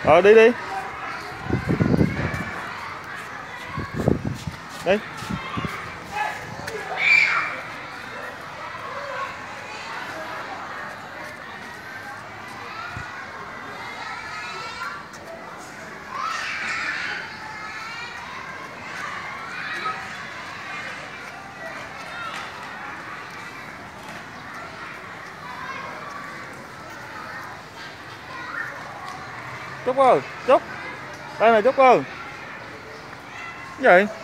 Đi đi. Đi. Trúc ơi, Trúc. Đây này Trúc ơi. Cái gì?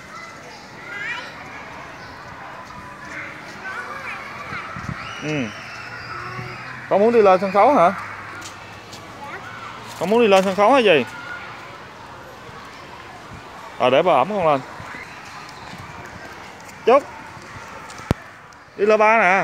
Ừ. Con muốn đi lên sân khấu hả? Con muốn đi lên sân khấu hay gì? Để bà ẩm con lên. Trúc. Đi lên ba nè.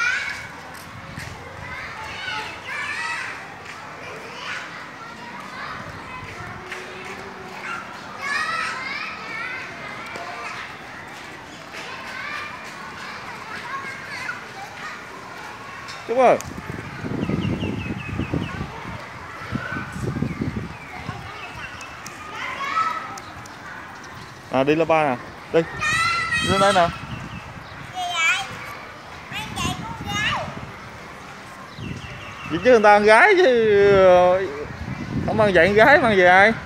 Trúc ơi. Đi lên ba nè. Đi. Đi lên đây nè. Gì chứ người ta con gái chứ. Không mang dạy con gái mang về ai?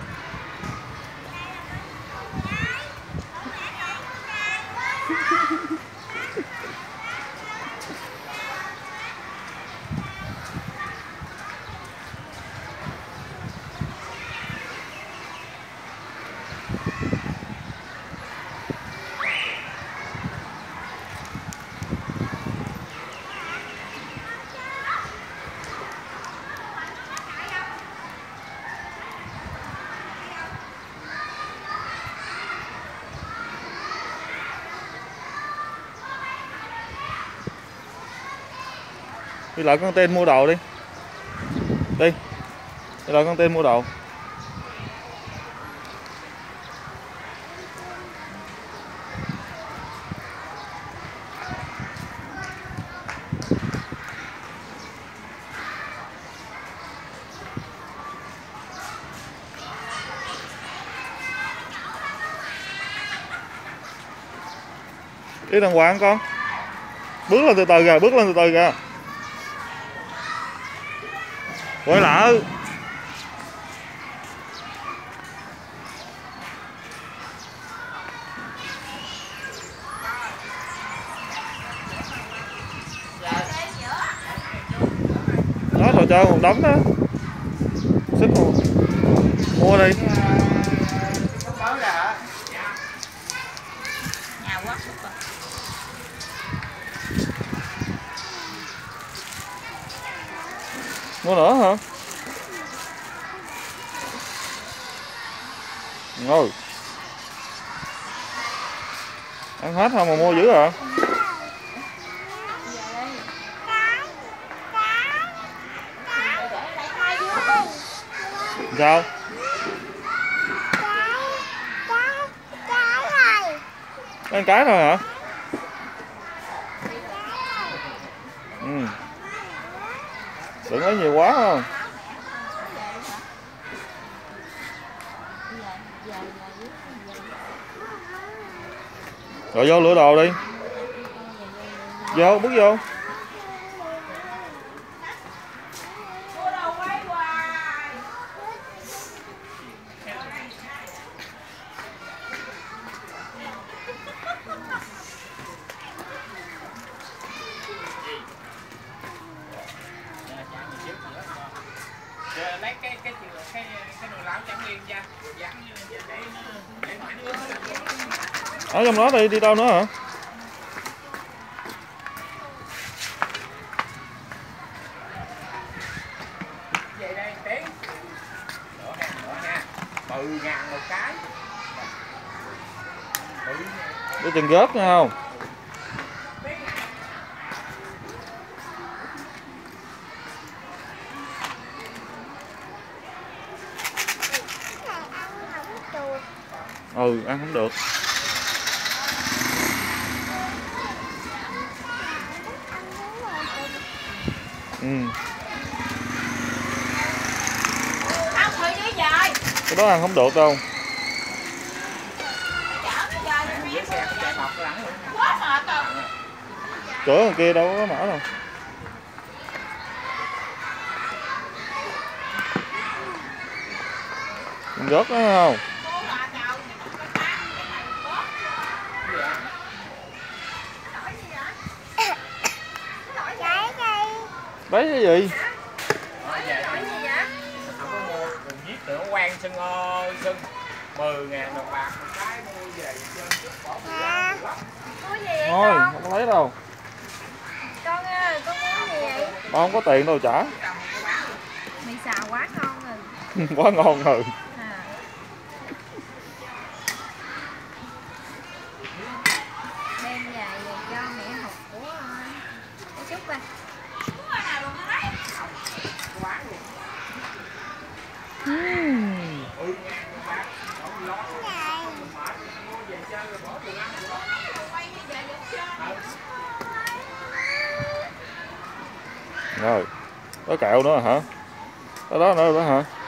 Đi lại con tên mua đồ đi. Đi. Đi lại con tên mua đồ. Đi đàng hoàng con. Bước lên từ từ kìa, bước lên từ từ kìa. Quay lại. Đó rồi chơi một đống đó. Sức một. Mua đi. Mua nữa hả? Ngồi. Ăn hết không mà mua dữ à? Sao? Ăn cái thôi hả? Ừ. Đừng lấy nhiều quá không? Rồi vô lựa đồ đi. Vô, bước vô. Lấy cái nồi lẩu chẳng liền ra dán để ngoài nước. Ở trong đó đi đâu nữa hả? Về đây Tiến. Đổ ha. 10.000 một cái. Đi chừng gớt nha không? Ừ, ăn không được. Ừ. Tao đi. Cái đó ăn không được đâu. Dưới xe cũng chạy bọc lắm luôn. Cửa đằng kia đâu có mở đâu. Mình rớt đó không? Đấy cái gì? Không có mua, đừng giết nữa quan sưng ơi sưng. 10.000 đồng bạc một cái mua về chơi chút bỏ Thôi, không có lấy đâu. Con ơi, con muốn gì vậy? Ba không có tiền đâu trả. Mì xào quá ngon rồi. Quá ngon rồi. À. Đem về cho mẹ học của Trúc coi. Rồi, có kẹo nữa hả? Có đó nữa hả?